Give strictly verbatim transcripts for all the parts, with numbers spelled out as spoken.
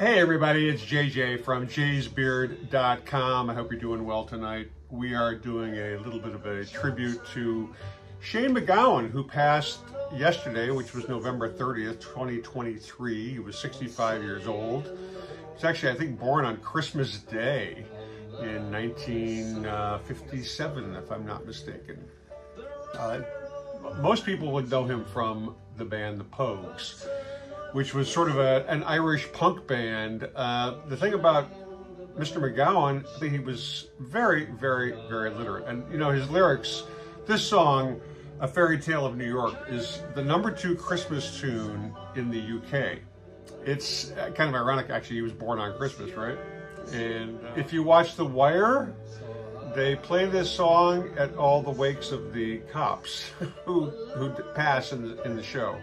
Hey everybody, it's J J from jays beard dot com. I hope you're doing well tonight. We are doing a little bit of a tribute to Shane MacGowan, who passed yesterday, which was November thirtieth, twenty twenty-three. He was sixty-five years old. He's actually, I think, born on Christmas Day in nineteen fifty-seven, if I'm not mistaken. Uh, most people would know him from the band The Pogues, which was sort of a, an Irish punk band. Uh, the thing about Mister MacGowan, I think he was very, very, very literate. And, you know, his lyrics, this song, A Fairy Tale of New York, is the number two Christmas tune in the U K. It's kind of ironic, actually, he was born on Christmas, right? And uh, if you watch The Wire, they play this song at all the wakes of the cops who, who pass in the, in the show.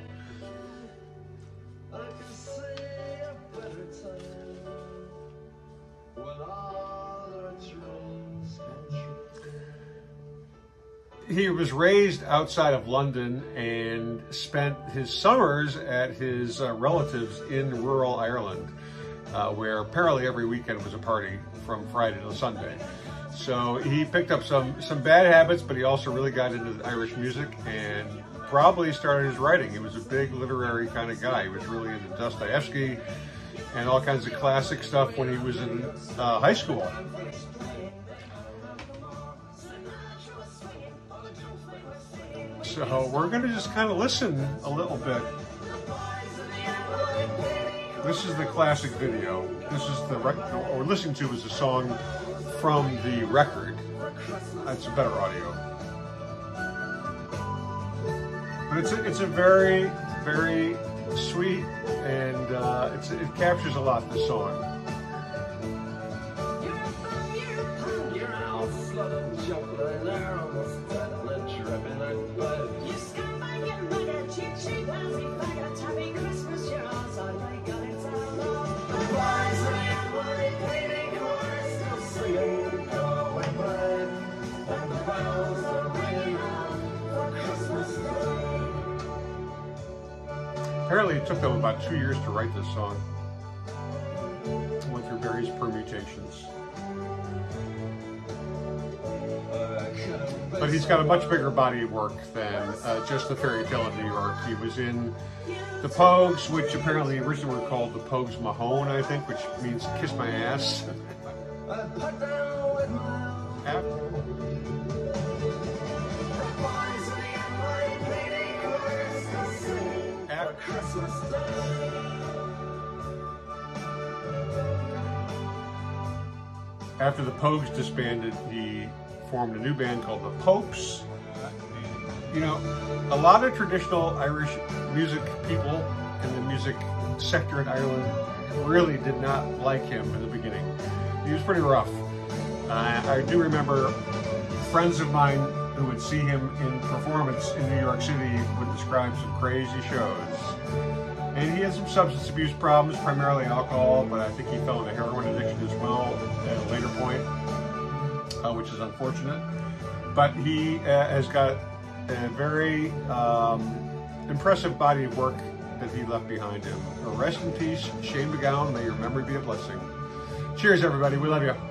He was raised outside of London and spent his summers at his uh, relatives in rural Ireland, uh, where apparently every weekend was a party from Friday to Sunday. So he picked up some, some bad habits, but he also really got into the Irish music and probably started his writing. He was a big literary kind of guy. He was really into Dostoevsky and all kinds of classic stuff when he was in uh, high school. So we're going to just kind of listen a little bit. This is the classic video. This is the record. What we're listening to is a song from the record. That's a better audio. But it's a, it's a very, very sweet, and uh, it's, it captures a lot, this song. Apparently it took them about two years to write this song. Went through various permutations. But he's got a much bigger body of work than uh, just The Fairy Tale of New York. He was in The Pogues, which apparently originally were called The Pogues Mahone, I think, which means kiss my ass. After the Pogues disbanded, he formed a new band called the Popes. You know, a lot of traditional Irish music people in the music sector in Ireland really did not like him in the beginning. He was pretty rough. Uh, I do remember friends of mine who would see him in performance in New York City would describe some crazy shows. And he had some substance abuse problems, primarily alcohol, but I think he fell into heroin addiction as well at a later point, uh, which is unfortunate. But he uh, has got a very um, impressive body of work that he left behind him. Rest in peace, Shane MacGowan. May your memory be a blessing. Cheers, everybody. We love you.